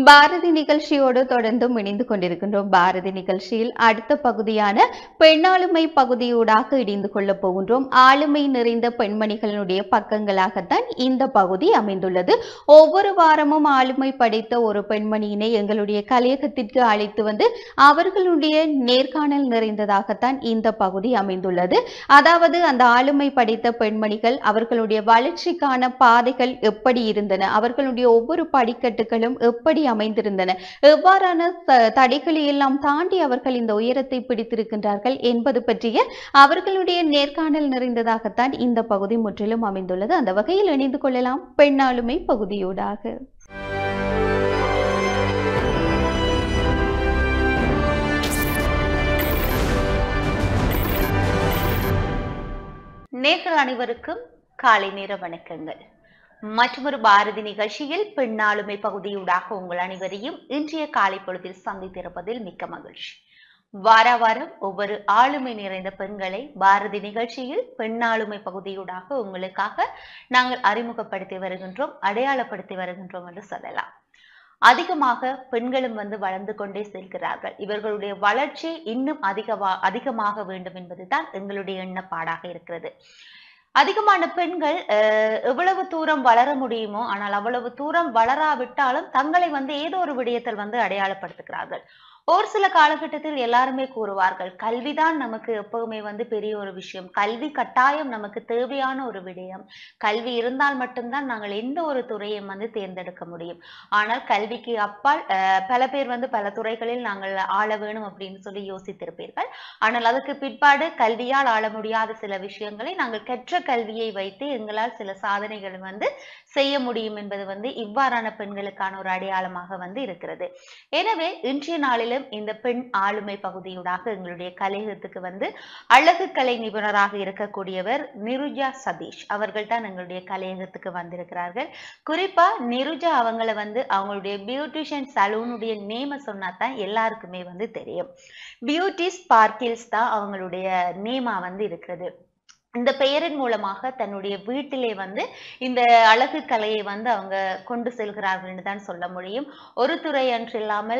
பாரதி நிகழ்ச்சியோடு தொடர்ந்தும் இணைந்து கொண்டிருக்கின்றோம். பாரதி நிகழ்ச்சியில் அடுத்த பகுதியான பெண்ணாளுமை பகுதியூடாக இணைந்து கொள்ளப் போகின்றோம். ஆளுமை நிறைந்த பெண்மணிகளுடைய பக்கங்களாகத்தான் இந்த பகுதி அமைந்துள்ளது. ஒவ்வொரு வாரமும் ஆளுமை படைத்த ஒரு பெண்மணியினை எங்களுடைய கலையகத்திற்கு அழைத்து வந்து அவர்களுடைய நேர்காணல் நிறைந்ததாகத்தான் இந்த பகுதி அமைந்துள்ளது. அதாவது அந்த ஆளுமை படைத்த பெண்மணிகள் அவர்களுடைய வளர்ச்சிக்கான பாதைகள் எப்படி இருந்தன, அவர்களுடைய ஒவ்வொரு படிக்கட்டுகளும் எப்படி அமைந்திருந்தன, எவ்வாறான தடைகளை எல்லாம் தாண்டி அவர்கள் இந்த உயரத்தை பிடித்திருக்கின்றார்கள் என்பது பற்றிய அவர்களுடைய நேர்காணல் நிறைந்ததாகத்தான் இந்த பகுதி முற்றிலும் அமைந்துள்ளது. அந்த வகையில் இணைந்து கொள்ளலாம் பெண்ணாளுமை பகுதியூடாக. நேர்கள் அனைவருக்கும் காலை நேர வணக்கங்கள். மற்றொரு பாரதி நிகழ்ச்சியில் பெண்ணாளுமை பகுதியூடாக உங்கள் அனைவரையும் இன்றைய காலை பொழுதில் சந்தித்திருப்பதில் மிக்க மகிழ்ச்சி. வார வாரம் ஒவ்வொரு ஆளுமை நிறைந்த பெண்களை பாரதி நிகழ்ச்சியில் பெண்ணாளுமை பகுதியூடாக உங்களுக்காக நாங்கள் அறிமுகப்படுத்தி வருகின்றோம், அடையாளப்படுத்தி வருகின்றோம் என்று சொல்லலாம். அதிகமாக பெண்களும் வளர்ந்து கொண்டே செல்கிறார்கள். இவர்களுடைய வளர்ச்சி இன்னும் அதிகமாக வேண்டும் என்பதுதான் எங்களுடைய எண்ணப்பாடாக இருக்கிறது. அதிகமான பெண்கள் எவ்வளவு தூரம் வளர முடியுமோ, ஆனால் அவ்வளவு தூரம் வளராவிட்டாலும் தங்களை ஏதோ ஒரு விடயத்தில் அடையாளப்படுத்துகிறார்கள். ஒரு சில காலகட்டத்தில் எல்லாருமே கூறுவார்கள், கல்விதான் நமக்கு எப்பவுமே பெரிய ஒரு விஷயம், கல்வி கட்டாயம் நமக்கு தேவையான ஒரு விடயம், கல்வி இருந்தால் மட்டும்தான் நாங்கள் எந்த ஒரு துறையும் தேர்ந்தெடுக்க முடியும். ஆனால் கல்விக்கு அப்பால் பல பேர் பல துறைகளில் நாங்கள் ஆள வேணும் அப்படின்னு சொல்லி யோசித்திருப்பீர்கள். ஆனால் அதுக்கு பிற்பாடு கல்வியால் ஆள முடியாத சில விஷயங்களை நாங்கள் கற்ற கல்வியை வைத்து எங்களால் சில சாதனைகள் செய்ய முடியும் என்பது இவ்வாறான பெண்களுக்கான ஒரு அடையாளமாக இருக்கிறது. எனவே இன்றைய நாளில் இந்த பெண் ஆளுமை பகுதியூடாக எங்களுடைய கலையகத்துக்கு அழகு கலை நிபுணராக இருக்கக்கூடியவர் நிருஜா சதீஷ் அவர்கள் தான் எங்களுடைய கலையகத்துக்கு வந்திருக்கிறார்கள். குறிப்பா நிருஜா அவங்கள அவங்களுடைய பியூட்டிஷியன் சலூனுடைய நேம சொன்னாதான் எல்லாருக்குமே தெரியும். பியூட்டி ஸ்பார்க்கிள்ஸ் தான் அவங்களுடைய நேமா இருக்கிறது. இந்த பெயரின் மூலமாக தன்னுடைய வீட்டிலே இந்த அழகு கலையை அவங்க கொண்டு செல்கிறார்கள் தான் சொல்ல முடியும். ஒரு துறை அன்று இல்லாமல்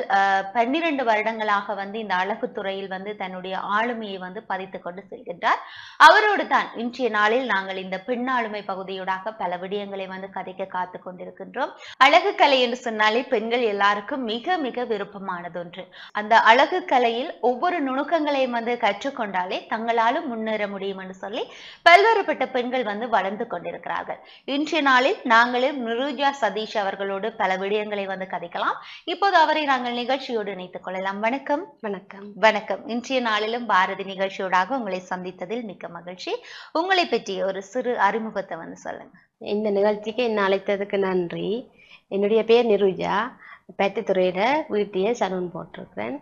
12 வருடங்களாக இந்த அழகு துறையில் தன்னுடைய ஆளுமையை பதித்து கொண்டு செல்கின்றார். அவரோடு தான் இன்றைய நாளில் நாங்கள் இந்த பெண்ணாளுமை பகுதியூடாக பல விடயங்களை கதைக்க காத்து கொண்டிருக்கின்றோம். அழகு கலை என்று சொன்னாலே பெண்கள் எல்லாருக்கும் மிக மிக விருப்பமானது ஒன்று. அந்த அழகு கலையில் ஒவ்வொரு நுணுக்கங்களையும் கற்றுக்கொண்டாலே தங்களாலும் முன்னேற முடியும் என்று சொல்லி பல்வேறுபட்ட பெண்கள் வளர்ந்து கொண்டிருக்கிறார்கள். இன்றைய நாளில் நாங்களும் நிருஜா சதீஷ் அவர்களோடு பல விடயங்களை கதைக்கலாம். இப்போது அவரை நாங்கள் நிகழ்ச்சியோடு இணைத்துக் கொள்ளலாம். வணக்கம். வணக்கம். வணக்கம். இன்றைய நாளிலும் பாரதி நிகழ்ச்சியோடாக உங்களை சந்தித்ததில் மிக்க மகிழ்ச்சி. உங்களை பற்றிய ஒரு சிறு அறிமுகத்தை சொல்லுங்க. இந்த நிகழ்ச்சிக்கு என்ன அழைத்ததுக்கு நன்றி. என்னுடைய பேர் நிருஜா. பேட்டுத்துறையில வீட்டையே சலூன் போட்டிருக்கிறேன்.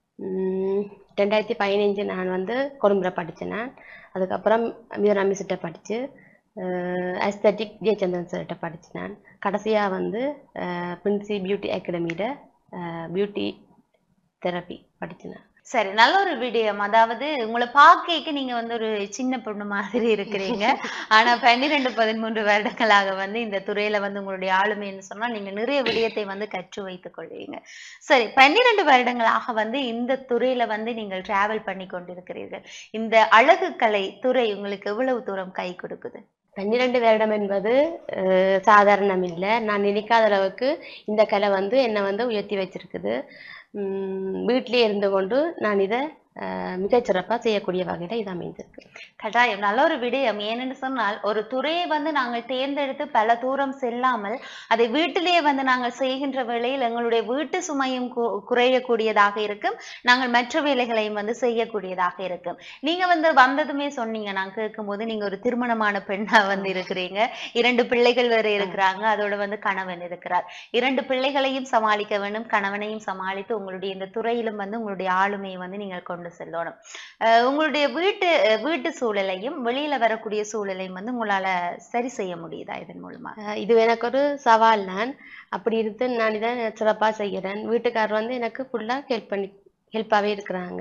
2015 நான் கொழும்புல படித்தேன். நான் அதுக்கப்புறம் மீரா மிஸ்கிட்ட படித்து அஸ்தட்டிக் ஜெயச்சந்திரன் சார்கிட்ட படித்தேன். நான் கடைசியாக பிரின்சி பியூட்டி அகாடமியில் பியூட்டி தெரப்பி படித்தேன். சரி, நல்ல ஒரு விடயம். அதாவது உங்களை பார்க்க நீங்க ஒரு சின்ன பொண்ணு மாதிரி இருக்கிறீங்க. ஆனா 12-13 வருடங்களாக இந்த துறையில உங்களுடைய ஆளுமைன்னு சொன்னா நீங்க நிறைய விடயத்தை கற்று வைத்துக் கொள்வீங்க. சரி, 12 வருடங்களாக இந்த துறையில நீங்கள் டிராவல் பண்ணி கொண்டிருக்கிறீர்கள். இந்த அழகு கலை துறை உங்களுக்கு எவ்வளவு தூரம் கை கொடுக்குது? 12 வருடம் என்பது சாதாரணம் இல்லை. நான் நினைக்காத அளவுக்கு இந்த கலை என்னை உயர்த்தி வச்சிருக்குது. வீட்டிலே இருந்து கொண்டு நான் இதை மிகச்சிறப்பாக செய்யக்கூடிய வகையில் இது அமைந்திருக்கு. கட்டாயம் நல்ல ஒரு விடயம். ஏனென்று சொன்னால் ஒரு துறையை நாங்கள் தேர்ந்தெடுத்து பல தூரம் செல்லாமல் அதை வீட்டிலேயே நாங்கள் செய்கின்ற வேளையில் எங்களுடைய வீட்டு சுமையும் குறையக்கூடியதாக இருக்கும், நாங்கள் மற்ற வேலைகளையும் செய்யக்கூடியதாக இருக்கும். நீங்க வந்ததுமே சொன்னீங்க, நான் கேட்கும்போது நீங்க ஒரு திருமணமான பெண்ணா இருக்கிறீங்க, 2 பிள்ளைகள் வேற இருக்கிறாங்க, அதோட கணவன் இருக்கிறார். 2 பிள்ளைகளையும் சமாளிக்க வேண்டும், கணவனையும் சமாளித்து உங்களுடைய இந்த துறையிலும் உங்களுடைய ஆளுமையை நீங்கள் கொண்டு செல்லணும். உங்களுடைய வீட்டு சூழலையும் வெளியில வரக்கூடிய சூழலையும் உங்களால சரி செய்ய முடியுதா இதன் மூலமா? இது எனக்கு ஒரு சவால். நான் அப்படி இருந்து நான் இதை சிறப்பா செய்கிறேன். வீட்டுக்காரர் எனக்கு ஃபுல்லா ஹெல்ப்பாவே இருக்கிறாங்க.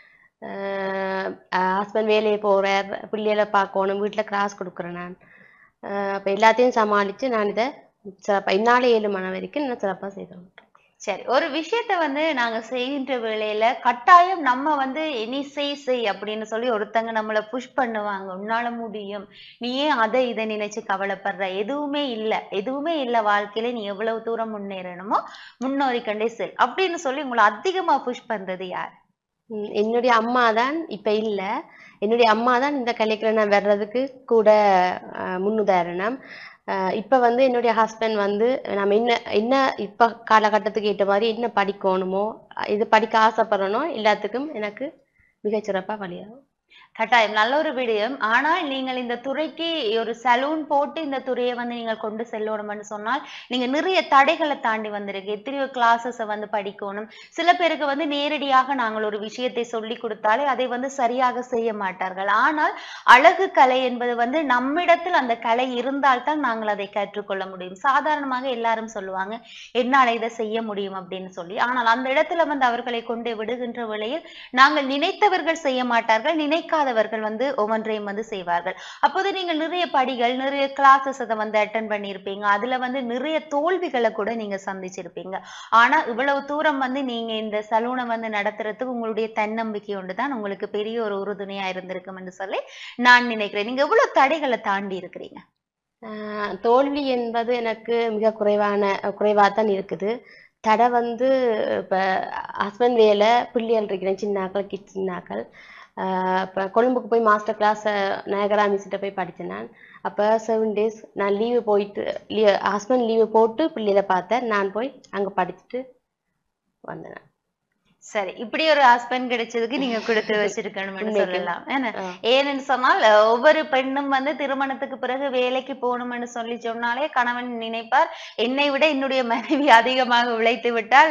ஹஸ்பண்ட் வேலையை போறார், பிள்ளைகளை பார்க்கணும், வீட்டுல கிளாஸ் கொடுக்குறேன். நான் அப்ப எல்லாத்தையும் சமாளிச்சு நான் இதை சிறப்பா இந்நாளே 7 மணி வரைக்கும் நான் சிறப்பா செய்தேன். சரி. ஒரு விஷயத்த வந்து நாங்க செய்கின்ற வேளையில, கட்டாயம் நம்ம வந்து "நீ செய்" அப்படின்னு சொல்லி ஒருத்தங்க நம்மள புஷ் பண்ணுவாங்க. "உன்னால முடியும். நீ ஏன் அத இத நினைச்சு கவலைப்படுற? எதுவுமே இல்ல வாழ்க்கையில. நீ எவ்வளவு தூரம் முன்னேறணுமோ, முன்னேறிக்கொண்டே செல்." அப்படின்னு சொல்லி உங்கள அதிகமா புஷ் பண்றது யார்? என்னுடைய அம்மா தான் இப்ப இல்ல. என்னுடைய அம்மா தான் இந்த கலைக்குள்ள நான் வர்றதுக்கு கூட முன்னுதாரணம். இப்ப வந்து என்னுடைய ஹஸ்பண்ட் வந்து நம்ம என்ன என்ன இப்ப காலகட்டத்துக்கு ஏற்ற மாரி என்ன படிக்கணுமோ, இது படிக்க ஆசைப்படுறேனோ எல்லாத்துக்கும் எனக்கு மிகச்சிறப்பா வழியாகும். கட்டாயம். நல்ல ஒரு விடயம். ஆனால் நீங்கள் இந்த துறைக்கு ஒரு சலூன் போட்டு இந்த துறைய வந்து நீங்கள் கொண்டு செல்லணும்னு சொன்னால், நீங்க நிறைய தடைகள தாண்டி வந்திருக்கு. எத்தனையோ கிளாஸஸ வந்து படிக்கணும். சில பேருக்கு வந்து நேரடியாக நாங்கள் ஒரு விஷயத்தை சொல்லிக் குடுத்தாலே, அதை வந்து சரியாக செய்ய மாட்டார்கள். ஆனால் அழகு கலை என்பது வந்து நம்மிடத்தில் அந்த கலை இருந்தால் தான் நாங்கள் அதை கற்றுக்கொள்ள முடியும். சாதாரணமாக எல்லாரும் சொல்லுவாங்க, "என்னால இத செய்ய முடியும்" அப்படின்னு சொல்லி. ஆனால் அந்த இடத்துல வந்து அவர்களை கொண்டு விடுகின்ற வேளையில், நாங்கள் நினைத்தவர்கள் செய்ய மாட்டார்கள். நினைக்காதவர்கள் வந்து ஒவ்வொன்றையும் வந்து செய்வார்கள். அப்போது நீங்க நிறைய படிகள், நிறைய கிளாஸஸ் அத வந்து அட்டெண்ட் பண்ணியிருப்பீங்க. அதுல வந்து நிறைய தோல்விகள கூட நீங்க சந்திச்சிருப்பீங்க. ஆனா, இவ்வளவு தூரம் வந்து நீங்க இந்த சலூன வந்து நடத்துறதுக்கு உங்களுடைய தன்னம்பிக்கை ஒன்று தான் உங்களுக்கு பெரிய ஒரு உறுதுணையா இருந்திருக்கும் என்று சொல்லி நான் நினைக்கிறேன். நீங்க எவ்வளவு தடைகள தாண்டி இருக்கிறீங்க? தோல்வி என்பது எனக்கு மிக குறைவாத்தான் இருக்குது. தடை வந்து இப்ப ஹஸ்பண்ட் வேலை, பிள்ளைகள் இருக்கிறேன், சின்னாக்கள், சின்னாக்கள். இப்ப கொழும்புக்கு போய் மாஸ்டர் கிளாஸ் நயகரா மிஸ்கிட்ட போய் படிச்சேன் நான். அப்ப 7 டேஸ் நான் லீவு போயிட்டு ஹஸ்பண்ட் லீவு போட்டு பிள்ளைகள பார்த்தேன். நான் போய் அங்க படிச்சுட்டு வந்தேன். சரி. இப்படி ஒரு ஹஸ்பண்ட் கிடைச்சதுக்கு நீங்க குடுத்து வச்சிருக்கணும்னு உண்மைக்கும். சொல்லலாம். என்ன? ஆ. ஏன்னு சொன்னால், ஒவ்வொரு பெண்ணும் வந்து திருமணத்துக்கு பிறகு வேலைக்கு போகணும்னு சொல்லி சொன்னாலே, கணவன் நினைப்பார், என்னை விட என்னுடைய மனைவி அதிகமாக உழைத்து விட்டால்,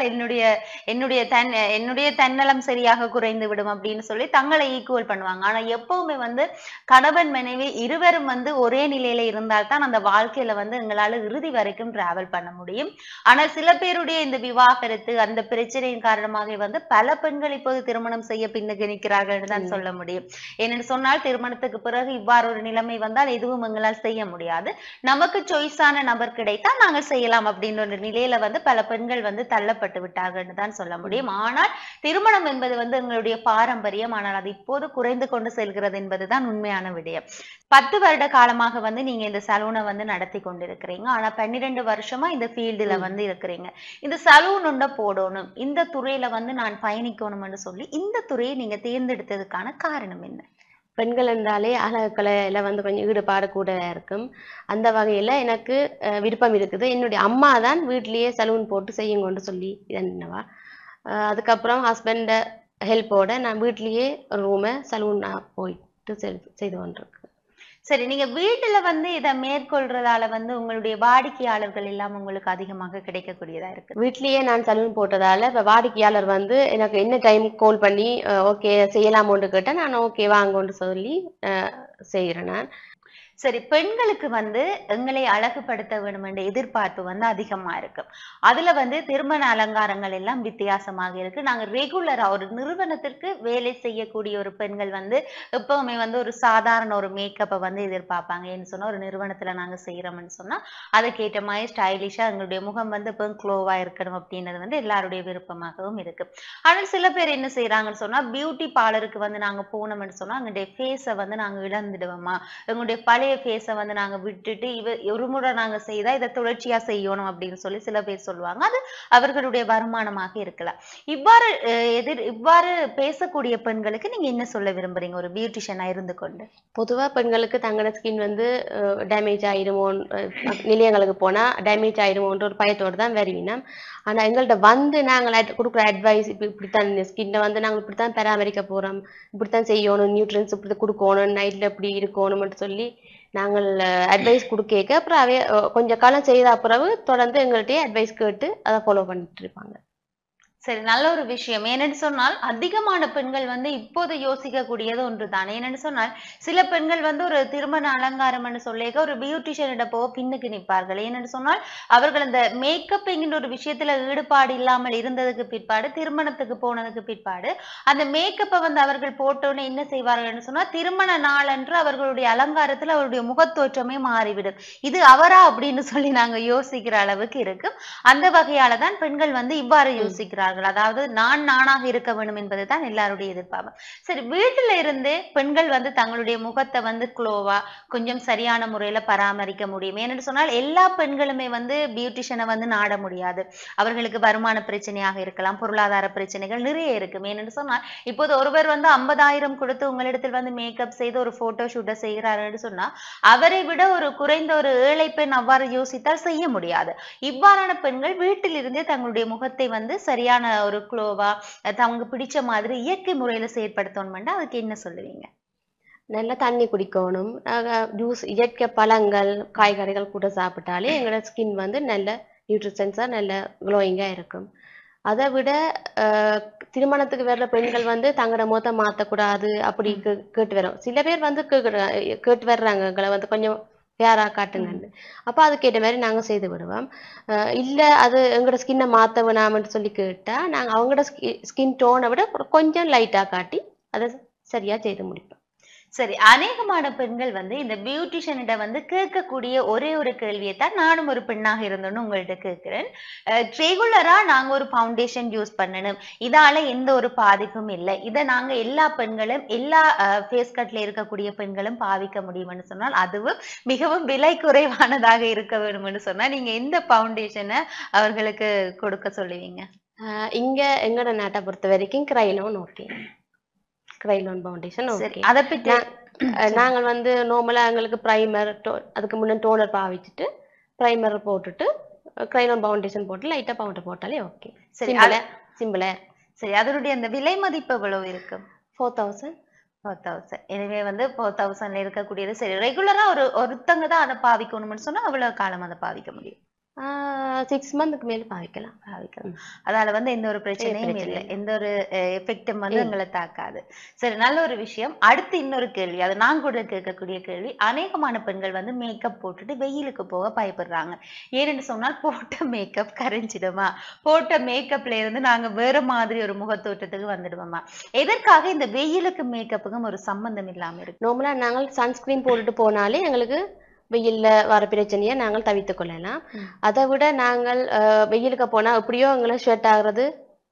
என்னுடைய தன்னலம் சரியாக குறைந்து விடும் அப்படின்னு சொல்லி தங்களை ஈக்குவல் பண்ணுவாங்க. ஆனா எப்பவுமே வந்து கணவன், மனைவி இருவரும் வந்து ஒரே நிலையில இருந்தால் தான் அந்த வாழ்க்கையில வந்து எங்களால இறுதி வரைக்கும் டிராவல் பண்ண முடியும். ஆனா சில பேருடைய இந்த விவாகரத்து, அந்த பிரச்சனையின் காரணமாக வந்து பல பெண்கள் இப்போது திருமணம் செய்ய பின்னுக்கு நிற்கிறார்கள் என்று தான் உண்மை. சொல்ல முடியும். ஏனென்று சொன்னால் திருமணத்துக்கு பிறகு இவ்வாறு ஒரு நிலைமை வந்தால் எதுவும் எங்களால் செய்ய முடியாது. நமக்கு சாய்ஸான நபர் கிடைத்தால் நாங்கள் செய்யலாம் அப்படின்ற ஒரு நிலையில வந்து பல பெண்கள் வந்து தள்ளப்பட்டு விட்டார்கள் என்று தான் சொல்ல முடியும். ஆனால் திருமணம் என்பது வந்து எங்களுடைய பாரம்பரியம். ஆனால் அது இப்போது குறைந்து கொண்டு செல்கிறது என்பதுதான் உண்மையான விடயம். 10 வருட காலமாக வந்து நீங்க இந்த சலூனை வந்து நடத்தி கொண்டிருக்கிறீங்க. ஆனா 12 வருஷமா இந்த ஃபீல்டுல வந்து இருக்கிறீங்க. இந்த சலூன் ஒண்ட போடணும், இந்த துறையில வந்து நான் பயணிக்கணும்னு சொல்லி இந்த துறையை நீங்க தேர்ந்தெடுத்ததுக்கான காரணம் என்ன? பெண்கள் என்றாலே அழகுக்கலையில வந்து கொஞ்சம் ஈடுபாடு கூட இருக்கும். அந்த வகையில எனக்கு விருப்பம் இருக்குது. என்னுடைய அம்மா தான் வீட்லயே சலூன் போட்டு செய்யுங்கன்னு சொல்லி என்னவா. அதுக்கப்புறம் ஹஸ்பண்ட் ஹெல்ப்போட நான் வீட்லயே ரூம சலூன் போயிட்டு செய்து கொண்டிருக்கேன். சரி, நீங்க வீட்டுல வந்து இத மேற்கொள்றதால வந்து உங்களுடைய வாடிக்கையாளர்கள் எல்லாம் உங்களுக்கு அதிகமாக கிடைக்கக்கூடியதா இருக்கு. வீட்லயே நான் சலூன் போட்டதால இப்ப வாடிக்கையாளர் வந்து எனக்கு என்ன டைம் கால் பண்ணி ஓகே செய்யலாமோன்னு கேட்டா நான் ஓகே வாங்கன்னு சொல்லி செய்கிறேன் நான். சரி, பெண்களுக்கு வந்து எங்களை அழகுபடுத்த வேண்டும் என்ற எதிர்பார்ப்பு வந்து அதிகமா இருக்கு. அதுல வந்து திருமண அலங்காரங்கள் எல்லாம் வித்தியாசமாக இருக்கு. நாங்க ரெகுலரா ஒரு நிறுவனத்திற்கு வேலை செய்யக்கூடிய ஒரு பெண்கள் வந்து எப்பவுமே வந்து ஒரு சாதாரண ஒரு மேக்கப்பை வந்து எதிர்பார்ப்பாங்க. ஏன்னு சொன்னா ஒரு நிறுவனத்துல நாங்க செய்யறோம்னு சொன்னா அதுக்கேற்ற மாதிரி ஸ்டைலிஷா எங்களுடைய முகம் வந்து எப்பவும் க்ளோவா இருக்கணும் அப்படின்றது வந்து எல்லாருடைய விருப்பமாகவும் இருக்கு. ஆனால் சில பேர் என்ன செய்யறாங்கன்னு சொன்னா பியூட்டி பார்லருக்கு வந்து நாங்க போனோம்னு சொன்னா எங்களுடைய ஃபேஸை வந்து நாங்க இழந்துடுவோமா, எங்களுடைய பழைய ஃபேஸ வந்து நாங்க விட்டுட்டு ஒரு முறை நாங்க செய்தா இத தொடர்ச்சியா செய்யணும் அப்படின்னு சொல்லி சில பேர் சொல்லுவாங்க. அது அவர்களுடைய வருமானமாக இருக்கலாம். இவ்வாறு பேசக்கூடிய பெண்களுக்கு நீங்க என்ன சொல்ல விரும்புறீங்க ஒரு பியூட்டிஷியனா இருந்து கொண்டு? பொதுவா பெண்களுக்கு தங்களோட ஸ்கின் வந்து டேமேஜ் ஆயிடுமோ, நிலையங்களுக்கு போனா டேமேஜ் ஆயிடுமோன்ற ஒரு பயத்தோட தான் வருவினம். ஆனா எங்கள்ட்ட வந்து நாங்கள் கொடுக்குற அட்வைஸ் இப்படித்தான் ஸ்கின்னை வந்து நாங்கள் இப்படித்தான் பராமரிக்க போறோம், இப்படித்தான் செய்யணும், நியூட்ரியன்ஸ் இப்படி கொடுக்கணும், நைட்ல இப்படி இருக்கணும்னு சொல்லி நாங்கள் அட்வைஸ் கொடுக்க அப்புறம் கொஞ்ச காலம் செய்த பிறகு தொடர்ந்து எங்கள்கிட்டயே அட்வைஸ் கேட்டு அதை ஃபாலோ பண்ணிட்டு இருப்பாங்க. சரி, நல்ல ஒரு விஷயம். ஏனென்று சொன்னால், அதிகமான பெண்கள் வந்து இப்போது யோசிக்கக்கூடியது ஒன்றுதான். ஏனென்று சொன்னால், சில பெண்கள் வந்து ஒரு திருமண அலங்காரம்னு சொல்லிக்க ஒரு பியூட்டிஷியனிடம் போக பின்னுக்கு நிற்பார்கள். ஏனென்று சொன்னால், அவர்கள் அந்த மேக்கப் என்கின்ற ஒரு விஷயத்துல ஈடுபாடு இல்லாமல் இருந்ததுக்கு பிற்பாடு, திருமணத்துக்கு போனதுக்கு பிற்பாடு, அந்த மேக்கப்ப வந்து அவர்கள் போட்டோனே என்ன செய்வார்கள்ன்னு சொன்னா, திருமண நாளன்று அவர்களுடைய அலங்காரத்துல அவருடைய முகத்தோற்றமே மாறிவிடும். இது அவரா? அப்படின்னு சொல்லி நாங்க யோசிக்கிற அளவுக்கு இருக்கு. அந்த வகையால தான் பெண்கள் வந்து இவ்வாறு யோசிக்கிறார்கள். அதாவது நான் நானாக இருக்க வேண்டும் என்பதுதான் எல்லாருடைய எதிர்பார்ப்பு. சரி, வீட்டுல இருந்தே பெண்கள் வந்து தங்களுடைய முகத்தை வந்து க்ளோவா கொஞ்சம் சரியான முறையில பராமரிக்க முடியும். ஏன்னு சொன்னால் எல்லா பெண்களுமே வந்து பியூட்டிஷியனை வந்து நாட முடியாது. அவர்களுக்கு வருமான பிரச்சனையாக இருக்கலாம், பொருளாதார பிரச்சனைகள் நிறைய இருக்கு. ஏன்னு சொன்னால் இப்போது ஒருவர் வந்து 50,000 கொடுத்து உங்களிடத்தில் வந்து மேக்கப் செய்து ஒரு போட்டோ ஷூட்டை செய்கிறாருன்னு சொன்னா அவரை விட ஒரு குறைந்த ஒரு ஏழை பெண் அவ்வாறு யோசித்தால் செய்ய முடியாது. இவ்வாறான பெண்கள் வீட்டில் இருந்தே தங்களுடைய முகத்தை வந்து சரியான ஒரு க்ளோவா தமக்கு பிடிச்ச மாதிரி இயற்கை முறையில செயற்படுத்தணும்னா அதுக்கு என்ன சொல்லுவீங்க? நல்லா தண்ணி குடிக்கணும். ஜூஸ், இயற்கை பழங்கள், காய்கறிகள் கூட சாப்பிட்டாலே எங்களோட ஸ்கின் வந்து நல்ல நியூட்ரிஷன்ஸாக நல்ல க்ளோயிங்காக இருக்கும். அதை விட திருமணத்துக்கு வர்ற பெண்கள் வந்து தங்களோட முகத்தை மாற்றக்கூடாது அப்படி கேட்டு வரோம். சில பேர் வந்து கேட்டு வர்றாங்க எங்களை வந்து கொஞ்சம் ஃபேராக காட்டுங்கன்னு. அப்போ அதுக்கேற்ற மாதிரி நாங்கள் செய்து விடுவோம். இல்லை அது எங்களோட ஸ்கின்னை மாற்ற வேணாம்னு சொல்லி கேட்டால் நாங்கள் அவங்களோட ஸ்கின் டோனை விட கொஞ்சம் லைட்டாக காட்டி அதை சரியாக செய்து முடிப்போம். சரி, அநேகமான பெண்கள் வந்து இந்த பியூட்டிஷியனிட வந்து கேட்கக்கூடிய ஒரே ஒரு கேள்வியை தான் நானும் ஒரு பெண்ணாக இருந்தோன்னு உங்கள்கிட்ட கேட்கிறேன். ரெகுலரா நாங்க ஒரு ஃபவுண்டேஷன் யூஸ் பண்ணணும், இதால எந்த ஒரு பாதிப்பும் இல்லை, இதை நாங்க எல்லா பெண்களும் எல்லா ஃபேஸ் கட்ல இருக்கக்கூடிய பெண்களும் பாவிக்க முடியும்னு சொன்னால் அதுவும் மிகவும் விலை குறைவானதாக இருக்க வேணும்னு சொன்னா நீங்க எந்த ஃபவுண்டேஷனை அவர்களுக்கு கொடுக்க சொல்லுவீங்க? இங்க எங்கட நாட்டை பொறுத்த வரைக்கும் Kryolan okay. Kryolan foundation okay. அதை பற்றி நாங்கள் வந்து நார்மலா எங்களுக்கு பிரைமர், அதுக்கு முன்ன டோனர் பாவிச்சுட்டு பிரைமர் போட்டுட்டு கிரைலோன் ஃபவுண்டேஷன் போட்டு லைட்டா பவுடர் போட்டாலே ஓகே. சிம்பிளா. சரி, அதனுடைய அந்த விலை மதிப்பு எவ்வளவு இருக்கு? 4,000. 4,000. எனவே வந்து 4,000ல இருக்கக்கூடியது. சரி, ரெகுலரா ஒருத்தங்க தான் அதை பாவிக்கணும்னு சொன்னா அவ்வளவு காலம் அதை பாவிக்க முடியும்? 6 மந்த்க்கு மேல பாவிக்கலாம். அதால வந்து எந்த ஒரு பிரச்சனையும் இல்லை, எந்த ஒரு எஃபெக்டும் வந்து எங்களை தாக்காது. சரி, நல்ல ஒரு விஷயம். அடுத்து இன்னொரு கேள்வி, அது நான் கூட கேட்கக்கூடிய கேள்வி. அநேகமான பெண்கள் வந்து மேக்கப் போட்டுட்டு வெயிலுக்கு போக பயப்படுறாங்க. ஏன்னு சொன்னால் போட்ட மேக்கப் கரைஞ்சிடுமா, போட்ட மேக்கப்ல இருந்து நாங்க வேற மாதிரி ஒரு முகத்தோட்டத்துக்கு வந்துடுவோமா? எதற்காக இந்த வெயிலுக்கு மேக்கப்புக்கும் ஒரு சம்பந்தம் இல்லாம இருக்கு? நார்மலா நாங்கள் சன்ஸ்கிரீன் போட்டுட்டு போனாலே எங்களுக்கு வெயில்ல வர பிரச்சனையை நாங்கள் தவிர்த்து கொள்ளலாம். அதை விட நாங்கள் வெயிலுக்கு போனா எப்படியோ எங்களை ஷர்ட் ஆகுறது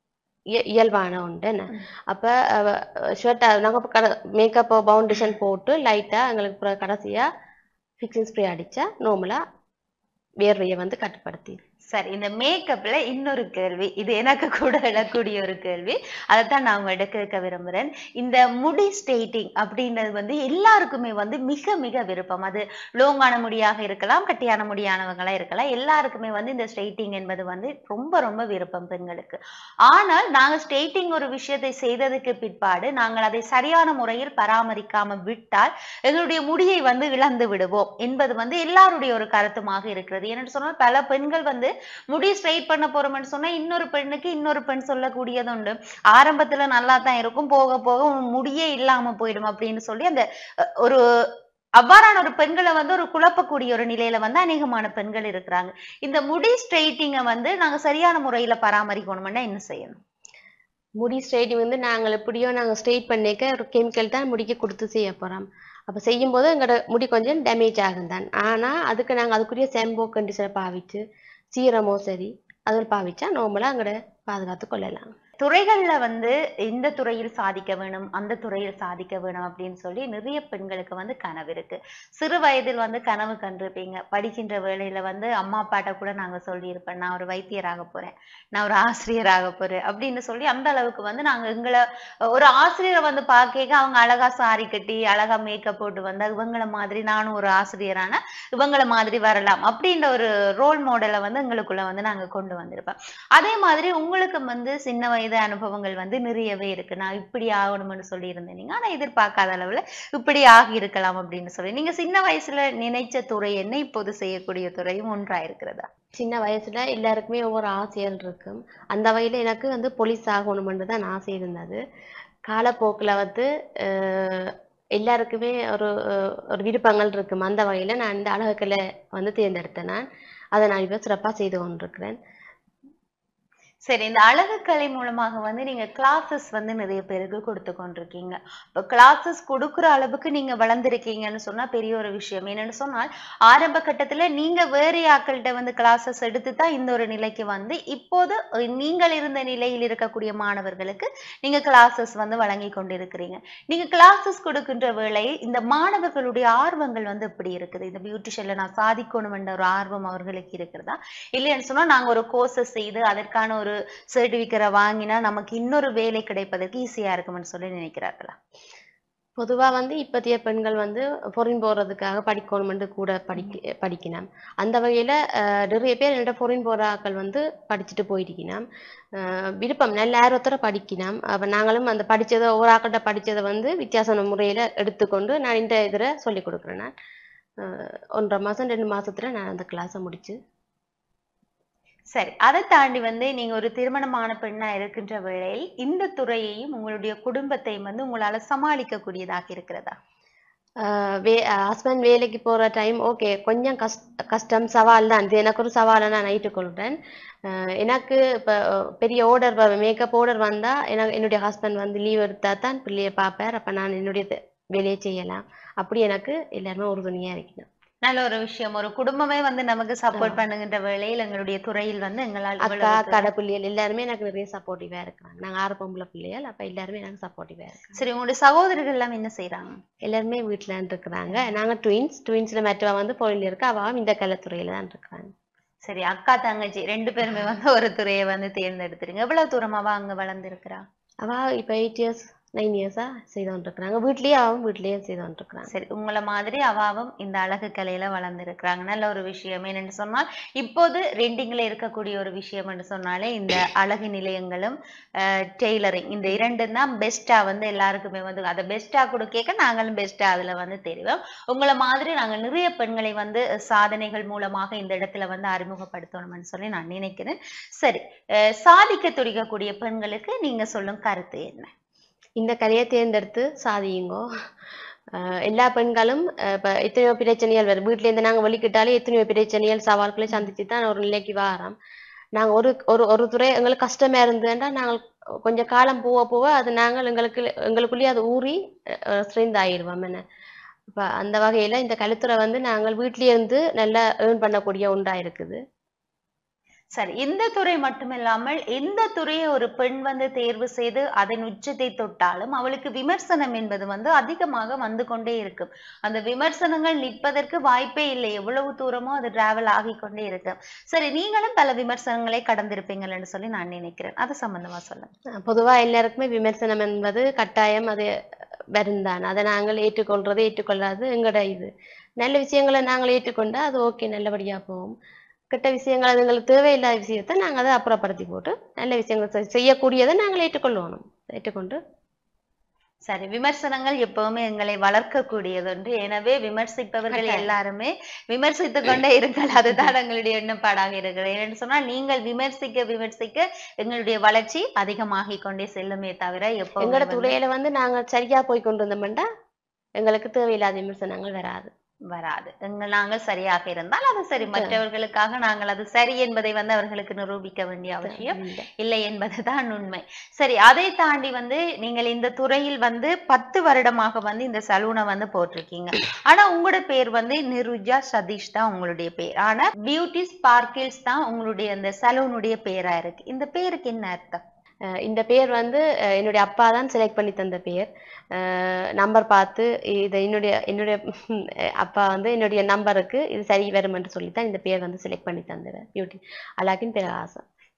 இயல்பான உண்டு. என்ன அப்ப ஷர்ட் நாங்கள் மேக்கப் பவுண்டேஷன் போட்டு லைட்டா எங்களுக்கு கடைசியா ஃபிக்சிங் ஸ்ப்ரே அடிச்சா நார்மலா வேர்வையை வந்து கட்டுப்படுத்தி. சரி, இந்த மேக்கப்ல இன்னொரு கேள்வி, இது எனக்கு கூட எழக்கூடிய ஒரு கேள்வி, அதைத்தான் நான் உங்கள்கிட்ட கேட்க விரும்புறேன். இந்த முடி ஸ்ட்ரெயிட்டிங் அப்படின்றது வந்து எல்லாருக்குமே வந்து மிக மிக விருப்பம். அது லோங்கான முடியாக இருக்கலாம், கட்டியான முடியானவங்களா இருக்கலாம், எல்லாருக்குமே வந்து இந்த ஸ்ட்ரெயிட்டிங் என்பது வந்து ரொம்ப ரொம்ப விருப்பம் பெண்களுக்கு. ஆனால் நாங்கள் ஸ்ட்ரெயிட்டிங் ஒரு விஷயத்தை செய்ததுக்கு பிற்பாடு நாங்கள் அதை சரியான முறையில் பராமரிக்காம விட்டால் எங்களுடைய முடியை வந்து இழந்து விடுவோம் என்பது வந்து எல்லாருடைய ஒரு கருத்துமாக இருக்கிறது. ஏன்னு சொன்னால் பல பெண்கள் வந்து முடி ஸ்ட்ரைட் பண்ண போறோம்னு சொன்னா இன்னொரு பெண்ணுக்கு இன்னொரு பெண் சொல்லக்கூடியது உண்டு, ஆரம்பத்துல நல்லா தான் இருக்கும், போக போக முடியே இல்லாம போயிடும் அப்படின்னு சொல்லி அந்த ஒரு அவ்வாறான ஒரு பெண்களை வந்து ஒரு குழப்பக்கூடிய ஒரு நிலையில வந்து அநேகமான பெண்கள் இருக்கிறாங்க. இந்த முடி ஸ்ட்ரெயிட்டிங்கை வந்து நாங்க சரியான முறையில பராமரிக்கணும்னா என்ன செய்யணும்? முடி ஸ்ட்ரெயிட்டிங் வந்து நாங்கள் எப்படியோ நாங்கள் ஸ்ட்ரெயிட் பண்ணிக்க ஒரு கெமிக்கல் தான் முடிக்க கொடுத்து செய்ய போறோம். அப்போ செய்யும் போது எங்களோட முடி கொஞ்சம் டேமேஜ் ஆகும் தான். ஆனா அதுக்கு நாங்கள் அதுக்குரிய ஷாம்பு கண்டிஷனர் பாவிச்சு சீரமோ சரி அதில் பாவிச்சா நார்மலா எங்களோட பாதுகாத்து கொள்ளலாம். துறைகள்ல வந்து இந்த துறையில் சாதிக்க வேணும், அந்த துறையில் சாதிக்க வேணும் அப்படின்னு சொல்லி நிறைய பெண்களுக்கு வந்து கனவு இருக்கு. சிறு வயதில் வந்து கனவு கண்டிருப்பீங்க. படிக்கின்ற வேளையில வந்து அம்மா அப்பாட்ட கூட நாங்க சொல்லியிருப்பேன், நான் ஒரு வைத்தியராக போறேன், நான் ஒரு ஆசிரியராக போறேன் அப்படின்னு சொல்லி அந்த அளவுக்கு வந்து நாங்க எங்களை ஒரு ஆசிரியரை வந்து பார்க்க அவங்க அழகா சாரி கட்டி அழகா மேக்கப் போட்டு வந்தா இவங்களை மாதிரி நானும் ஒரு ஆசிரியரான இவங்களை மாதிரி வரலாம் அப்படின்ற ஒரு ரோல் மாடலை வந்து எங்களுக்குள்ள வந்து நாங்க கொண்டு வந்திருப்போம். அதே மாதிரி உங்க உங்களுக்கு வந்து சின்ன வயது அனுபவங்கள் வந்து நிறையவே இருக்கு. நான் இப்படி ஆகணும்னு சொல்லியிருந்தேன் நீங்க. ஆனா எதிர்பார்க்காத அளவுல இப்படி ஆகியிருக்கலாம் அப்படின்னு சொல்லி. நீங்க சின்ன வயசுல நினைச்ச துறை என்ன? இப்போது செய்யக்கூடிய துறையும் ஒன்றா இருக்கிறதா? சின்ன வயசுல எல்லாருக்குமே ஒவ்வொரு ஆசைகள் இருக்கும். அந்த வகையில எனக்கு வந்து போலீஸ் ஆகணும்னு தான் ஆசை இருந்தது. காலப்போக்குல வந்து எல்லாருக்குமே ஒரு விருப்பங்கள் இருக்கும். அந்த வகையில நான் இந்த அழகுக்கலை வந்து தேர்ந்தெடுத்தேன் நான். அதை நான் இப்ப சிறப்பா செய்து கொண்டிருக்கிறேன். சரி. இந்த அழகுக்கலை மூலமாக வந்து நீங்க கிளாஸஸ் வந்து நிறைய பேருக்கு குடுத்து கொண்டிருக்கீங்க. இப்ப கிளாஸஸ் குடுக்குற அளவுக்கு நீங்க வளர்ந்திருக்கீங்கன்னு சொன்னா பெரிய ஒரு விஷயம். என்னன்னு சொன்னால், ஆரம்ப கட்டத்துல நீங்க வேறு ஆட்கள்ட்ட வந்து கிளாஸஸ் எடுத்து தான் இந்த ஒரு நிலைக்கு வந்து, இப்போது நீங்கள் இருந்த நிலையில் இருக்கக்கூடிய மாணவர்களுக்கு நீங்க கிளாஸஸ் வந்து வழங்கிக் கொண்டிருக்கிறீங்க. நீங்க கிளாஸஸ் குடுக்கின்ற வேளை, இந்த மாணவர்களுடைய ஆர்வங்கள் வந்து எப்படி இருக்குது? இந்த பியூட்டிஷியன்ல நான் சாதிக்கணும் என்ற ஒரு ஆர்வம் அவர்களுக்கு இருக்கிறதா? இல்லைன்னு சொன்னா, நாங்க ஒரு கோர்ஸஸ் செய்து அதற்கான ஒரு சர்டிபிகேட் வாங்கினா நமக்கு இன்னொரு வேலை கிடைப்பதற்கு ஈஸியா இருக்கும்னு சொல்லி நினைக்கிறார்களா? பொதுவா வந்து இப்பத்திய பெண்கள் வந்து ஃபாரின் போறதுக்காக படிக்கணும்னு கூட படிக்கணும். அந்த வகையில நிறைய பேர் என்னோட ஃபாரின் போற ஆட்கள் வந்து படிச்சுட்டு போயிருக்கணும். விருப்பம் நல்ல ஆர்வத்தோட படிக்கணும். அப்ப நாங்களும் அந்த படிச்சதை ஒவ்வொரு ஆக்கள்கிட்ட படிச்சதை வந்து வித்தியாசமான முறையில எடுத்துக்கொண்டு நான் இந்த இதில் சொல்லிக் கொடுக்குறேன். நான் 1.5 மாசம் 2 மாசத்துல நான் அந்த கிளாஸை முடிச்சு. சரி. அதை தாண்டி வந்து நீங்க ஒரு திருமணமான பெண்ணா இருக்கின்ற வேளையில் இந்த துறையையும் உங்களுடைய குடும்பத்தையும் வந்து உங்களால சமாளிக்கக்கூடியதாக இருக்கிறதா? ஹஸ்பண்ட் வேலைக்கு போற டைம் ஓகே. கொஞ்சம் கஷ்டம், சவால் தான். இது எனக்கு ஒரு சவாலை நான் ஏற்றுக்கொள்றேன். எனக்கு இப்ப பெரிய ஆர்டர் மேக்கப் ஆர்டர் வந்தா என்னுடைய ஹஸ்பண்ட் வந்து லீவ் எடுத்தா தான் பிள்ளைய பார்ப்பார். அப்ப நான் என்னுடைய வேலையை செய்யலாம். அப்படி எனக்கு எல்லாருமே உறுதுணையா இருக்கணும். நல்ல ஒரு விஷயம். ஒரு குடும்பமே வந்து நமக்கு சப்போர்ட் பண்ணுகின்ற வேளையில் எங்களுடைய துறையில் வந்து எங்களால் அக்கா, இவ்வளவு அக்காட பிள்ளைகள் எல்லாருமே எனக்கு நிறைய சப்போர்ட்டிவா இருக்கிறாங்க. நாங்க 6 பொம்பளை பிள்ளைகள். அப்ப எல்லாருமே எனக்கு சப்போர்ட்டிவா இருக்காங்க. சரி. உங்களுடைய சகோதரர்கள் எல்லாம் என்ன செய்றாங்க? எல்லாருமே வீட்டுல இருக்கிறாங்க. நாங்க ட்வின்ஸ்ல மற்றவ வந்து பொருள் இருக்கு. அவன் இந்த கலைத்துறையில தான் இருக்கிறாங்க. சரி. அக்கா, தங்கச்சி 2 பேருமே வந்து ஒரு துறையை வந்து தேர்ந்தெடுத்துருங்க. எவ்வளவு தூரமாவா அங்க வளர்ந்திருக்கிறா? அவ இப்ப 8 இயர்ஸ் 9 இயர்ஸா செய்து கொண்டிருக்கிறாங்க. வீட்லயே அவன் வீட்லயே செய்து கொண்டிருக்கிறாங்க. சரி. உங்கள மாதிரி அவாவும் இந்த அழகு கலையில வளர்ந்திருக்கிறாங்க. நல்ல ஒரு விஷயம். ஏனென்று சொன்னால், இப்போது ரெண்டிங்ல இருக்கக்கூடிய ஒரு விஷயம் என்று சொன்னாலே இந்த அழகு நிலையங்களும், டெய்லரிங் இந்த 2ம் தான் பெஸ்ட்டா வந்து எல்லாருக்குமே வந்து அத பெஸ்ட்டா குடுக்கேக்க நாங்களும் பெஸ்ட்டா அதுல வந்து தெரிவோம். உங்கள மாதிரி நாங்க நிறைய பெண்களை வந்து சாதனைகள் மூலமாக இந்த இடத்துல வந்து அறிமுகப்படுத்தணும்னு சொல்லி நான் நினைக்கிறேன். சரி. சாதிக்க துடிக்கக்கூடிய பெண்களுக்கு நீங்க சொல்லும் கருத்து என்ன? இந்த கலையை தேர்ந்தெடுத்து சாதியுங்கோ. எல்லா பெண்களும் இப்ப எத்தனையோ பிரச்சனைகள் வரும். வீட்டுல இருந்து நாங்க வெளிக்கிட்டாலே எத்தனையோ பிரச்சனைகள் சவால்களை சந்திச்சு தான் ஒரு நிலைக்கு வாரோம். நாங்க ஒரு ஒரு ஒரு துறை எங்களுக்கு கஷ்டமா இருந்ததுன்னா நாங்கள் கொஞ்சம் காலம் போக போக அது நாங்கள் எங்களுக்குள்ளேயே அது ஊறி ஸ்ட்ரென்த் ஆயிடுவோம் என்ன. இப்ப அந்த வகையில இந்த கலைத்துறை வந்து நாங்கள் வீட்லயே இருந்து நல்லா ஏர்ன் பண்ணக்கூடிய ஒன்றா இருக்குது. சரி. இந்த துறை மட்டுமில்லாமல் எந்த துறையை ஒரு பெண் வந்து தேர்வு செய்து அதன் உச்சத்தை தொட்டாலும் அவளுக்கு விமர்சனம் என்பது வந்து அதிகமாக வந்து கொண்டே இருக்கும். அந்த விமர்சனங்கள் நிற்பதற்கு வாய்ப்பே இல்லை. எவ்வளவு தூரமோ அது டிராவல் ஆகிக்கொண்டே இருக்கும். சரி. நீங்களும் பல விமர்சனங்களை கடந்திருப்பீங்கள்னு சொல்லி நான் நினைக்கிறேன். அது சம்பந்தமா சொல்லுங்க. பொதுவா எல்லாருக்குமே விமர்சனம் என்பது கட்டாயம் அது வருந்தான். அதை நாங்கள் ஏற்றுக்கொள்றது ஏற்றுக்கொள்ளாது எங்கட இது. நல்ல விஷயங்களை நாங்கள் ஏற்றுக்கொண்டா அது ஓகே, நல்லபடியா போகும். கெட்ட விஷயங்கள் அது எங்களுக்கு தேவையில்லாத விஷயத்தை நாங்கள் அதை அப்புறப்படுத்தி போட்டு நல்ல விஷயங்கள் செய்யக்கூடியதை நாங்கள் ஏற்றுக்கொள்ளணும். ஏற்றுக்கொண்டு சரி. விமர்சனங்கள் எப்பவுமே எங்களை வளர்க்கக்கூடியதொன்று. எனவே விமர்சிப்பவர்கள் எல்லாருமே விமர்சித்துக் கொண்டே இருங்கள். அதுதான் எங்களுடைய எண்ணப்பாடாக இருக்கிறது. ஏனென்று சொன்னால் நீங்கள் விமர்சிக்க விமர்சிக்க எங்களுடைய வளர்ச்சி அதிகமாகிக் கொண்டே செல்லுமே தவிர எப்பவுமே எங்களோட துறையில வந்து நாங்கள் சரியா போய் கொண்டு வந்தோம்னா எங்களுக்கு தேவையில்லாத விமர்சனங்கள் வராது. வராது. நாங்கள் சரியாக இருந்தால் அது சரி. மற்றவர்களுக்காக நாங்கள் அது சரி என்பதை வந்து அவர்களுக்கு நிரூபிக்க வேண்டிய அவசியம் இல்லை என்பதுதான் உண்மை. சரி. அதை தாண்டி வந்து நீங்கள் இந்த துறையில் வந்து 10 வருடமாக வந்து இந்த சலூனை வந்து போட்டிருக்கீங்க. ஆனா உங்களோட பேர் வந்து நிருஜா சதீஷ் தான் உங்களுடைய பேர். ஆனா பியூட்டி ஸ்பார்க்கிள்ஸ் தான் உங்களுடைய அந்த சலூனுடைய பேரா இருக்கு. இந்த பேருக்கு என்ன அர்த்தம்? இந்த பேர் வந்து என்னுடைய அப்பா தான் செலக்ட் பண்ணி தந்த பேர். நம்பர் பார்த்து இதை என்னுடைய அப்பா வந்து என்னுடைய நம்பருக்கு இது சரி வரும் என்று சொல்லித்தான் இந்த பேர் வந்து செலக்ட் பண்ணி தந்தார். பியூட்டி அலாக்கின் பிரகாசம்.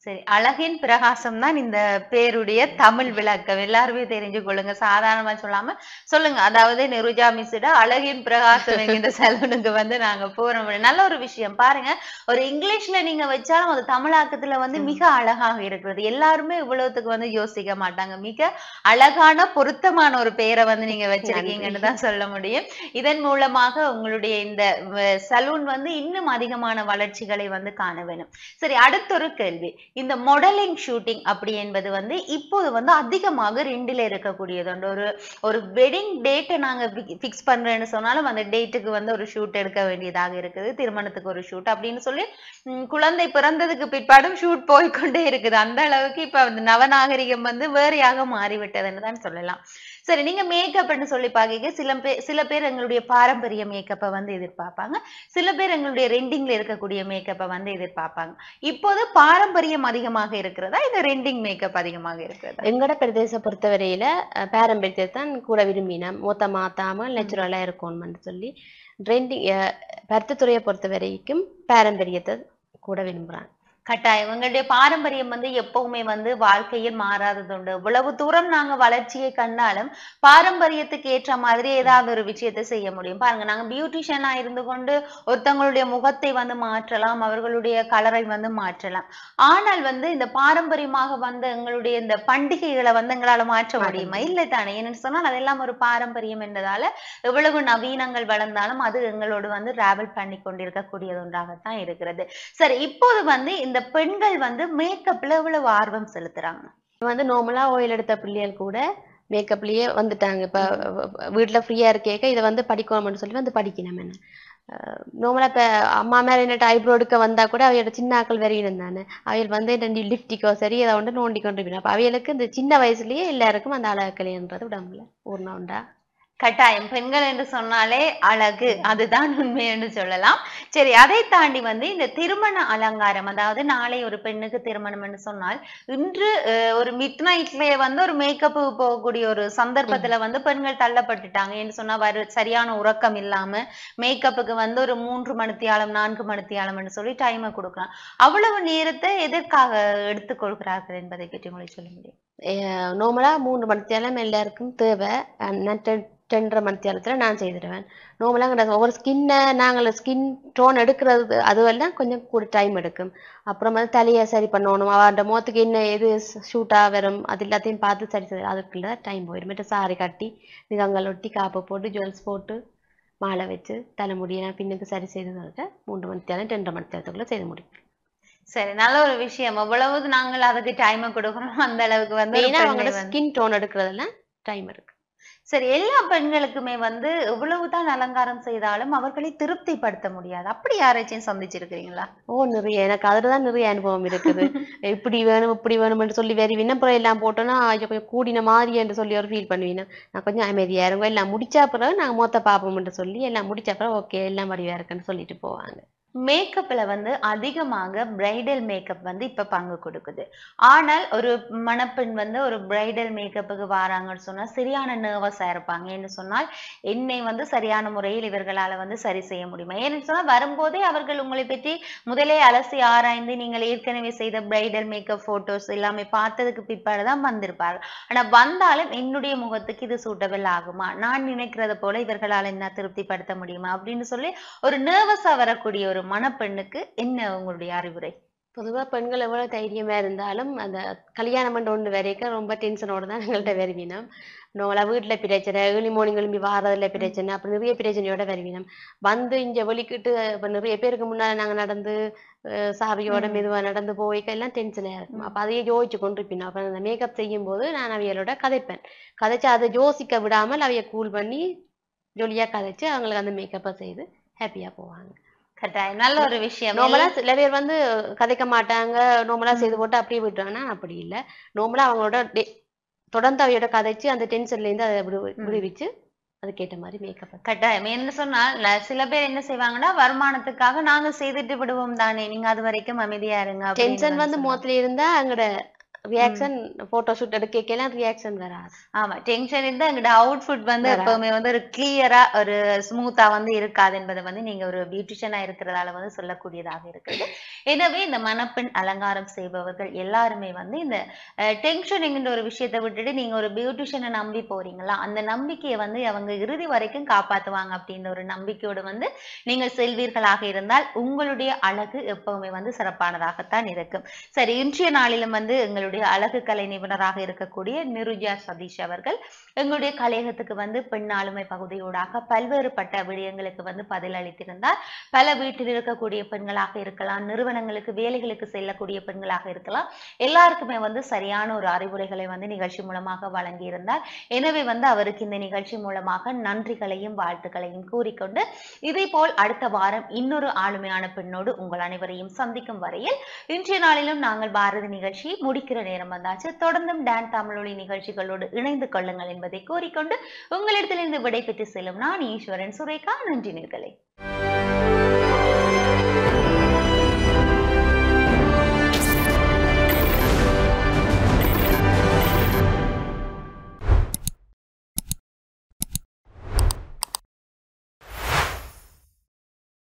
சரி, அழகின் பிரகாசம் தான் இந்த பேருடைய தமிழ் விளக்கம். எல்லாருமே தெரிஞ்சு கொள்ளுங்க. சாதாரணமா சொல்லாம சொல்லுங்க. அதாவது நிருஜா மிஸ்ஸிட அழகின் பிரகாசம் என்கின்ற சலூனுக்கு வந்து நாங்க போறோம். நல்ல ஒரு விஷயம். பாருங்க, ஒரு இங்கிலீஷ்ல நீங்க வச்சாலும் அது தமிழாக்கத்துல வந்து மிக அழகாக இருக்கிறது. எல்லாருமே இவ்வளவுத்துக்கு வந்து யோசிக்க மாட்டாங்க. மிக அழகான பொருத்தமான ஒரு பேரை வந்து நீங்க வச்சிருக்கீங்கன்னு தான் சொல்ல முடியும். இதன் மூலமாக உங்களுடைய இந்த சலூன் வந்து இன்னும் அதிகமான வளர்ச்சிகளை வந்து காண வேணும். சரி, அடுத்த ஒரு கேள்வி. இந்த மாடலிங் ஷூட்டிங் அப்படி என்பது வந்து இப்போது வந்து அதிகமாக ரெண்டில இருக்கக்கூடியது உண்டு. ஒரு வெட்டிங் டேட்டை நாங்க ஃபிக்ஸ் பண்றேன்னு சொன்னாலும் அந்த டேட்டுக்கு வந்து ஒரு ஷூட் எடுக்க வேண்டியதாக இருக்குது. திருமணத்துக்கு ஒரு ஷூட் அப்படின்னு சொல்லி குழந்தை பிறந்ததுக்கு பிற்பாடும் ஷூட் போய்கொண்டே இருக்குது. அந்த அளவுக்கு இப்ப அந்த நவநாகரிகம் வந்து வேறையாக மாறிவிட்டதுன்னு தான் சொல்லலாம். சரி, நீங்க மேக்கப்னு சொல்லி பாக்க சில பேர் எங்களுடைய பாரம்பரிய மேக்கப்பை வந்து எதிர்பார்ப்பாங்க. சில பேர் எங்களுடைய ரெண்டிங்ல இருக்கக்கூடிய மேக்கப்பை வந்து எதிர்பார்ப்பாங்க. இப்போது பாரம்பரியம் அதிகமாக இருக்கிறதா, இந்த ரெண்டிங் மேக்கப் அதிகமாக இருக்கிறதா? எங்கட பிரதேச பொறுத்தவரையில பாரம்பரியத்தை தான் கூட விரும்பினோம். மூத்த மாத்தாம நேச்சுரலா இருக்கும்னு சொல்லி ட்ரெண்டிங் பருத்தித்துறையை பொறுத்த வரைக்கும் பாரம்பரியத்தை கூட விரும்புறாங்க. கட்டாயம். எங்களுடைய பாரம்பரியம் வந்து எப்பவுமே வந்து வாழ்க்கையில் மாறாதது உண்டு. இவ்வளவு தூரம் நாங்க வளர்ச்சியை கண்டாலும் பாரம்பரியத்துக்கு ஏற்ற மாதிரி ஏதாவது ஒரு விஷயத்தை செய்ய முடியும். பாருங்க, நாங்க பியூட்டிஷியனா இருந்து கொண்டு ஒருத்தவங்களுடைய முகத்தை வந்து மாற்றலாம், அவர்களுடைய கலரை வந்து மாற்றலாம். ஆனால் வந்து இந்த பாரம்பரியமாக வந்து எங்களுடைய இந்த பண்டிகைகளை வந்து எங்களால மாற்ற முடியுமா? இல்லை தானே. ஏன்னு சொன்னால் அதெல்லாம் ஒரு பாரம்பரியம் என்றதால எவ்வளவு நவீனங்கள் வளர்ந்தாலும் அது எங்களோடு வந்து டிராவல் பண்ணி கொண்டிருக்கக்கூடியது ஒன்றாகத்தான் இருக்கிறது. சரி, இப்போது வந்து இந்த பெண்கள் வந்து மேக்கப்ல எவ்வளவு ஆர்வம் செலுத்துறாங்க? வந்து நார்மலா ஆயில் எடுத்த பிள்ளைகள் கூட மேக்கப்லயே வந்துட்டாங்க. இப்ப வீட்டுல ஃப்ரீயா இருக்கேக்க இதை வந்து படிக்கணும்னு சொல்லி வந்து படிக்கணும். என்ன நார்மலா இப்ப அம்மா மேல என்ன ஐப்ரோ எடுக்க வந்தா கூட அவையோட சின்ன ஆக்கள் வரையிலும் தானே அவையில் வந்து லிப்டிக்கோ சரி அதை வந்து நோண்டி கொண்டு அப்ப அவைகளுக்கு இந்த சின்ன வயசுலயே எல்லாருக்கும் அந்த அழகலைன்றது உடம்புல ஊர்னா உண்டா. கட்டாயம். பெண்கள் என்று சொன்னாலே அழகு, அதுதான் உண்மை என்று சொல்லலாம். சரி, அதை தாண்டி வந்து இந்த திருமண அலங்காரம், அதாவது நாளை ஒரு பெண்ணுக்கு திருமணம் என்று சொன்னால் இன்று ஒரு மிட் நைட்லயே வந்து ஒரு மேக்கப் போகக்கூடிய ஒரு சந்தர்ப்பத்துல வந்து பெண்கள் தள்ளப்பட்டுட்டாங்க. என்று சொன்னா சரியான உறக்கம் இல்லாம மேக்கப்புக்கு வந்து ஒரு 3 மணித்தியாலம் 4 மணித்தியாலம் என்று சொல்லி டைமை கொடுக்கலாம். அவ்வளவு நேரத்தை எதற்காக எடுத்துக்கொள்கிறார்கள் என்பதை பற்றி உங்களுக்கு சொல்ல முடியும்? நார்மலா 3 மணித்தியாலம் எல்லாருக்கும் தேவை. 10:30 மணித்தியாலத்துல நான் செய்திருவேன். நார்மலா ஒவ்வொரு நாங்கள் ஸ்கின் டோன் எடுக்கிறது அதுவெல்லாம் கொஞ்சம் கூட டைம் எடுக்கும். அப்புறம் வந்து தலையை சரி பண்ணணும், அவன் முகத்துக்கு என்ன எது ஷூட்டா வரும் அது எல்லாத்தையும் பார்த்து சரி அதுக்குள்ள டைம் போயிடும். மற்ற சாரி கட்டி நிகங்கள் ஒட்டி காப்பு போட்டு ஜுவல்ஸ் போட்டு மாலை வச்சு தலைமுடியை நான் பின்னுக்கு சரி செய்து 3 மணித்தியாலம் 10:30 மணித்தியாலத்துக்குள்ள செய்து முடியும். சரி, நல்ல ஒரு விஷயம். எவ்வளவு நாங்கள் அதுக்கு டைம் கொடுக்கணும் அந்த அளவுக்கு வந்து அவங்களோட ஸ்கின் டோன் எடுக்கிறதெல்லாம் டைம் இருக்கு. சரி, எல்லா பெண்களுக்குமே வந்து எவ்வளவுதான் அலங்காரம் செய்தாலும் அவர்களை திருப்திப்படுத்த முடியாது. அப்படி யாராச்சும் சந்திச்சிருக்கீங்களா? நிறைய எனக்கு அதுலதான் நிறைய அனுபவம் இருக்குது. இப்படி வேணும் இப்படி வேணும்னு சொல்லி வேறு விண்ணப்பம் எல்லாம் போட்டோன்னா கொஞ்சம் கூடின மாதிரி என்று சொல்லி ஒரு ஃபீல் பண்ணுவீங்க. நான் கொஞ்சம் அமைதியா இருங்க, எல்லாம் முடிச்சா பிறகு நாங்கள் மொத்த பார்ப்போம்னு சொல்லி எல்லாம் முடிச்ச பிறகு ஓகே எல்லாம் வடிவா இருக்குன்னு சொல்லிட்டு போவாங்க. மேக்கப்ல வந்து அதிகமாக பிரைடல் மேக்கப் வந்து இப்ப பங்கு கொடுக்குது. ஆனால் ஒரு மணப்பெண் வந்து ஒரு பிரைடல் மேக்கப்புக்கு வராங்கன்னு சொன்னா சரியான நர்வஸா இருப்பாங்க. என்று சொன்னால் என்னை வந்து சரியான முறையில் இவர்களால வந்து சரி செய்ய முடியுமா? ஏன்னு சொன்னா வரும்போதே அவர்கள் உங்களை பற்றி முதலே அலசி ஆராய்ந்து நீங்கள் ஏற்கனவே செய்த பிரைடல் மேக்கப் போட்டோஸ் எல்லாமே பார்த்ததுக்கு பிற்பாடுதான் வந்திருப்பார்கள். ஆனா வந்தாலும் என்னுடைய முகத்துக்கு இது சூட்டபிள் ஆகுமா, நான் நினைக்கிறத போல இவர்களால் என்ன திருப்திப்படுத்த முடியுமா அப்படின்னு சொல்லி ஒரு நர்வஸா வரக்கூடிய ஒரு மணப்பெண்ணுக்கு என்ன உங்களுடைய அறிவுரை? பொதுவா பெண்கள் எவ்வளவு தைரியமா இருந்தாலும் அந்த கல்யாணம் பண்ண ஒன்று வரைக்கும் ரொம்ப டென்ஷனோட தான் எங்கள்கிட்ட வருவினோம். நம்மளா வீட்டுல பிரச்சனை, ஏர்லி மார்னிங் எழும்பி வாரதுல பிரச்சனை, அப்படி நிறைய பிரச்சனையோட வருவினோம். வந்து இங்க வெளிக்கிட்டு இப்ப நிறைய பேருக்கு முன்னால நாங்க நடந்து சாவியோட மெதுவா நடந்து போய்க்க எல்லாம் டென்ஷனா இருக்கும். அப்ப அதையே யோசிச்சு கொண்டிருப்பினோம். அப்ப அந்த மேக்கப் செய்யும் போது நான் அவையோட கதைப்பேன். கதைச்சு அதை யோசிக்க விடாமல் அவைய கூல் பண்ணி ஜொலியா கதைச்சு அவங்களுக்கு அந்த மேக்கப்பை செய்து ஹாப்பியா போவாங்க. கட்டாயம், நல்ல ஒரு விஷயம். நார்மலா சில பேர் வந்து கதைக்க மாட்டாங்க, நார்மலா செய்து போட்டு அப்படியே விட்டுறாங்கன்னா அப்படி இல்லை. நார்மலா அவங்களோட தொடர்ந்து அவையோட கதைச்சு அந்த டென்ஷன்ல இருந்து அதை விடுவிச்சு அதுக்கேற்ற மாதிரி மேக்கப். கட்டாயம். என்ன சொன்னால் சில பேர் என்ன செய்வாங்கன்னா வருமானத்துக்காக நாங்க செய்துட்டு விடுவோம் தானே, நீங்க அது வரைக்கும் அமைதியா இருங்க. டென்ஷன் வந்து முகத்துல இருந்தா அங்கட ரியாக்ஷன் போட்டோ ஷூட் எடுக்கலாம் ரியாக்ஷன் வராது. ஆமா, டென்ஷன் இருந்தா எங்களோட அவுட்புட் வந்து வராது. எப்பவுமே வந்து ஒரு கிளியரா ஒரு ஸ்மூத்தா வந்து இருக்காது என்பதை வந்து நீங்க ஒரு பியூட்டிஷியனா இருக்கிறதால வந்து சொல்லக்கூடியதாக இருக்குது. எனவே இந்த மணப்பெண் அலங்காரம் செய்பவர்கள் எல்லாருமே வந்து இந்த டென்ஷன் என்கின்ற ஒரு விஷயத்தை விட்டுட்டு நீங்க ஒரு பியூட்டிஷியனை நம்பி போறீங்களா, அந்த நம்பிக்கையை வந்து அவங்க இறுதி வரைக்கும் காப்பாத்துவாங்க அப்படின்ற ஒரு நம்பிக்கையோடு வந்து நீங்கள் செல்வீர்களாக இருந்தால் உங்களுடைய அழகு எப்பவுமே வந்து சிறப்பானதாகத்தான் இருக்கும். சரி, இன்றைய நாளிலும் வந்து எங்களுடைய அழகு கலை நிபுணராக இருக்கக்கூடிய நிருஜா சதீஷ் அவர்கள் எங்களுடைய கலையகத்துக்கு வந்து பெண் ஆளுமை பகுதியூடாக பல்வேறுபட்ட விடயங்களுக்கு வந்து பதில் அளித்திருந்தார். பல வீட்டில் இருக்கக்கூடிய பெண்களாக இருக்கலாம், நிறுவனங்களுக்கு வேலைகளுக்கு செல்லக்கூடிய பெண்களாக இருக்கலாம், எல்லாருக்குமே வந்து சரியான ஒரு அறிவுரைகளை வந்து நிகழ்ச்சி மூலமாக வழங்கியிருந்தார். எனவே வந்து அவருக்கு இந்த நிகழ்ச்சி மூலமாக நன்றிகளையும் வாழ்த்துக்களையும் கூறிக்கொண்டு இதே போல் அடுத்த வாரம் இன்னொரு ஆளுமையான பெண்ணோடு உங்கள் அனைவரையும் சந்திக்கும் வரையில் இன்றைய நாளிலும் நாங்கள் பாரதி நிகழ்ச்சியை முடிக்கிற நேரம் வந்தாச்சு. தொடர்ந்தும் டான் தமிழொலி நிகழ்ச்சிகளோடு இணைந்து கொள்ளுங்கள் என்பதை கூறிக்கொண்டு உங்களிடத்திலிருந்து விடை பெற்று செல்லும் நான் ஈஸ்வரன் சுரேகா. நன்றி நேர்களே.